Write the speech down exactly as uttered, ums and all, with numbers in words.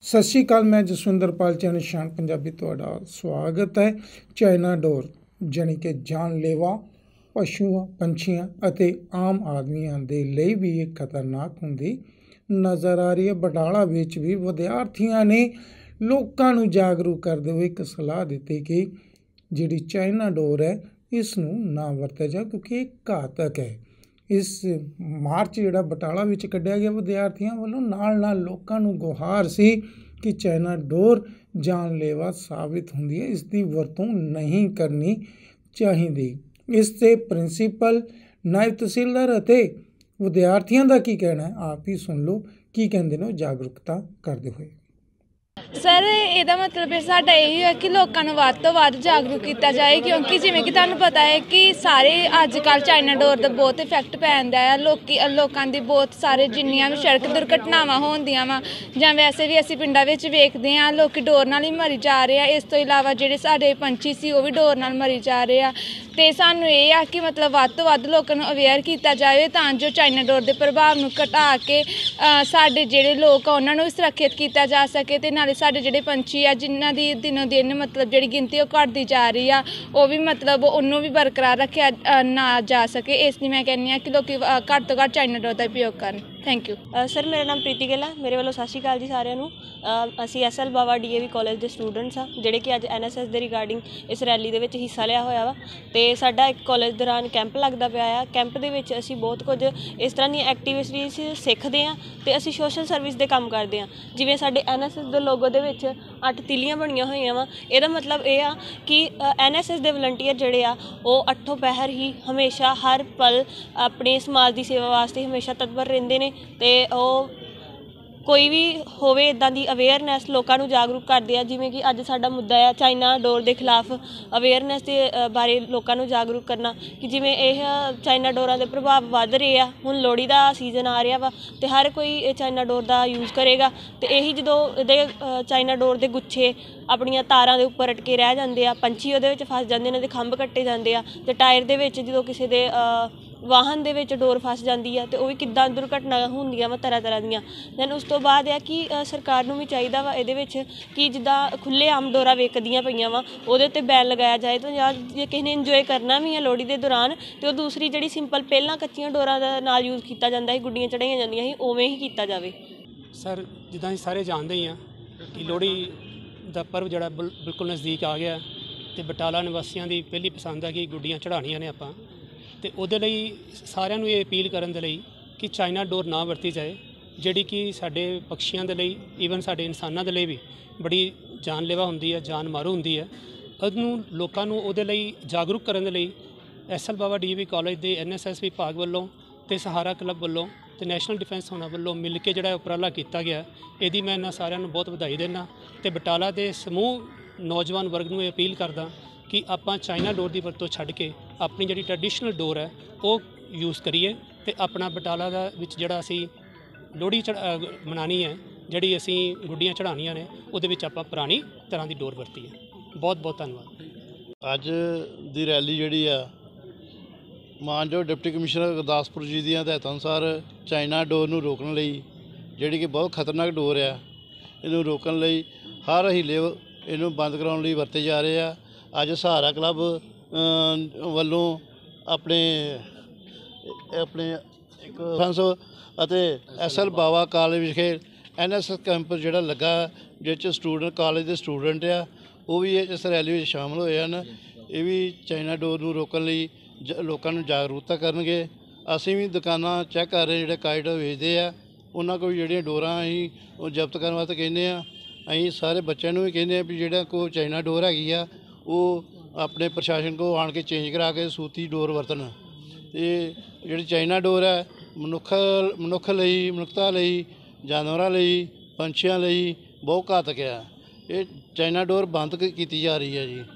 सत श्री अकाल, मैं जसविंदरपाल चैनल निशान पंजाबी तुहाडा स्वागत है। चाइना डोर जानी कि जानलेवा पशुओं पंछियों ਅਤੇ आम आदमियों के लिए भी एक खतरनाक होंदी नज़र आ रही है। बटाला विच भी विद्यार्थियों ने लोगों को जागरूक करते हुए एक सलाह दी कि जिहड़ी चाइना डोर है इसनूं ना वरत्या जाए क्योंकि ये घातक है। इस मार्च जिहड़ा बटाला विच कढ़िया गया विद्यार्थियों वालों नाल नाल लोकां नूं गुहार सी कि चाइना डोर जानलेवा साबित होंदी है, इसकी वरतों नहीं करनी चाहिए। इससे प्रिंसीपल नायब तहसीलदार अते विद्यार्थियों का की कहना है, आप ही सुन लो की कहते हैं जागरूकता करते हुए। सर ਇਹਦਾ मतलब साडा यही है कि लोगों को ਵੱਧ ਤੋਂ ਵੱਧ जागरूक किया जाए क्योंकि जिमें कि तुहानूं पता है कि सारे अजकल चाइना डोर का बहुत इफैक्ट पैंदा है। लोकी लोगों की बहुत सारे जिन्नियां भी सड़क दुर्घटनावां होंदियां वा जां वैसे भी असीं पिंडां विच वेखदे हां लोग डोर नाल ही मरी जा रहे हैं। इस तो इलावा जिहड़े साडे पंछी सी वो भी डोर नाल मरी जा रहे हैं। तो सानूं ये आ कि मतलब ਵੱਧ ਤੋਂ ਵੱਧ लोगों को अवेयर किया जाए तां जो चाइना डोर के प्रभाव नूं घटा के साडे जिहड़े लोग आ उन्हां नूं सुरक्षित किया जा सके ते नाले साडे जिहड़े पंछी आ जिन्हां दी दिनों दिन मतलब जिहड़ी गिनती वो घटदी जा रही आ वो भी मतलब उन्होंने भी बरकरार रखा ना जा सके। इसलिए मैं कहनी हाँ कि लोग घट तो घट चाइना डोर का उपयोग करन। थैंक यू सर, मेरा नाम प्रीति गिल है। मेरे वालों सत श्री अकाल जी सारिਆਂ ਨੂੰ। ਅਸੀਂ S L Bawa D A V college के स्टूडेंट्स हाँ ਜਿਹੜੇ कि अज एन एस एस के रिगार्डिंग इस रैली ਦੇ ਵਿੱਚ हिस्सा लिया होया वा ਤੇ ਸਾਡਾ ਇੱਕ ਕਾਲਜ ਦੌਰਾਨ ਕੈਂਪ ਲੱਗਦਾ ਪਿਆ ਆ। ਕੈਂਪ ਦੇ ਵਿੱਚ ਅਸੀਂ ਬਹੁਤ ਕੁਝ ਇਸ ਤਰ੍ਹਾਂ ਦੀਆਂ ਐਕਟੀਵਿਟੀਜ਼ ਸਿੱਖਦੇ ਹਾਂ ਤੇ ਅਸੀਂ ਸੋਸ਼ਲ ਸਰਵਿਸ ਦੇ ਕੰਮ ਕਰਦੇ ਹਾਂ। ਜਿਵੇਂ ਸਾਡੇ ਐਨ ਐਸ ਐਸ ਦੇ ਲੋਗੋ ਦੇ ਵਿੱਚ ਅੱਠ ਤਿੱਲੀਆਂ ਬਣੀਆਂ ਹੋਈਆਂ ਵਾ। ਇਹਦਾ ਮਤਲਬ ਇਹ ਆ ਕਿ ਐਨ ਐਸ ਐਸ ਦੇ ਵਲੰਟੀਅਰ ਜਿਹੜੇ ਆ ਉਹ ਅੱਠੋਂ ਪਹਿਰ ਹੀ ਹਮੇਸ਼ਾ ਹਰ ਪਲ ਆਪਣੇ ਸਮਾਜ ਦੀ ਸੇਵਾ ਵਾਸਤੇ ਹਮੇਸ਼ਾ ਤਤਪਰ ਰਹਿੰਦੇ ਨੇ ਤੇ ਉਹ कोई भी होवे इदां दी अवेयरनैस लोगों को जागरूक करते हैं। जिमें कि अज साडा मुद्दा है चाइना डोर के खिलाफ अवेयरनैस के बारे लोगों को जागरूक करना कि जिमें यह चाइना डोरां के प्रभाव वध रहे हैं। हुण लोहड़ी का सीजन आ रहा वा तो हर कोई चाइना डोर का यूज़ करेगा तो यही जो ये चाइना डोर के गुच्छे अपनिया तारां दे उपर अटके रह जाते हैं, पंछी उहदे विच फस जाते हैं, उहदे खंभ कट्टे जाते हैं तो टायर दे विच जो किसी दे वाहन दे विच डोर फस जाती है तो वह भी किद्दां दुर्घटना होंदियां वा तरह तरह दियां। दैन उस तो बाद है कि सरकार नूं भी चाहिदा वा इहदे विच कि जिद्दां खुले आम डोरा विकदियां पईयां वा उहदे उत्ते बैन लगाया जाए तो या जे किसी ने इंजॉय करना भी है लोहड़ी के दौरान तो दूसरी जिहड़ी सिंपल पहलां कच्चियां डोरां दा नाल यूज़ किया जाता है, गुड्डियां चढ़ाईयां जांदियां सी, उवें ही किया जाए। सर जिद्दां असीं सारे जानते ही हाँ कि लोहड़ी दा पर्व जिहड़ा बिल्कुल नज़दीक आ गया तो बटाला निवासियों की पहली पसंद है कि गुड्डियां चढ़ाणियां ने आपां तो उहदे लई सारिਆਂ ਨੂੰ ਇਹ अपील करन दे लई कि चाइना डोर ना वरती जाए जिहड़ी कि साडे पक्षियों के लिए ईवन साडे इंसानां दे लई भी बड़ी जानलेवा हुंदी है, जान मारू हुंदी है। उहनूं लोकां नूं उहदे लई जागरूक करन दे लई S L Bawa D A V college के एन एस एस विभाग वालों तो सहारा क्लब वालों तो नैशनल डिफेंस होना वालों मिल के जिहड़ा उपराला किया गया इहदी मैं इन्हां सारिਆਂ ਨੂੰ बहुत ਵਧਾਈ देना तो बटाला के समूह नौजवान वर्ग ਨੂੰ ਇਹ अपील करदा कि आपां चाइना डोर की वरतों छड्ड के अपनी जिहड़ी ट्रैडिशनल डोर है वो यूज़ करिए तो अपना बटाला दा विच जिहड़ा असीं लोहड़ी चढ़ा मनानी है, जिहड़ी असीं गुड्डियां चढ़ाणियां ने उहदे विच आपां पुरानी तरह की डोर वरतीए। बहुत बहुत धन्नवाद। अज दी रैली जिहड़ी आ मानयोग डिप्टी कमिश्नर गुरदासपुर जी दी हदायतां अनुसार चाइना डोर नूं रोकण लई जिहड़ी कि बहुत खतरनाक डोर आ इहनूं रोकण लई हर हीले इहनूं बंद कराउण लई वरते जा रहे आ। अज सहारा क्लब वालों अपने अपने डिफेंस अते एस एल बावा कॉलेज विखे एन एस एस कैंप जिहड़ा लगा जिस स्टूडेंट कॉलेज के स्टूडेंट आ वो भी इस रैली में शामिल होए हैं। ये भी चाइना डोर नूं रोकण लई लोकां नूं जागरूकता करनगे। असीं भी दुकानां चैक कर रहे जिहड़े काइट वेचदे आ उन्हां कोल जिहड़ियां डोरां असीं जब्त करन वास्ते कहने आ। असीं सारे बच्चों नूं भी कहने आ भी जिहड़ा कोई चाइना डोर हैगी आ वो अपने प्रशासन को आण के चेंज करा के सूती डोर वरतन। ते जिहड़ी चाइना डोर है मनुख मनुख लई मनुखता लई जानवरां लई पंछियां लई बहुत घातक है। ये चाइना डोर बंद की जा रही है जी।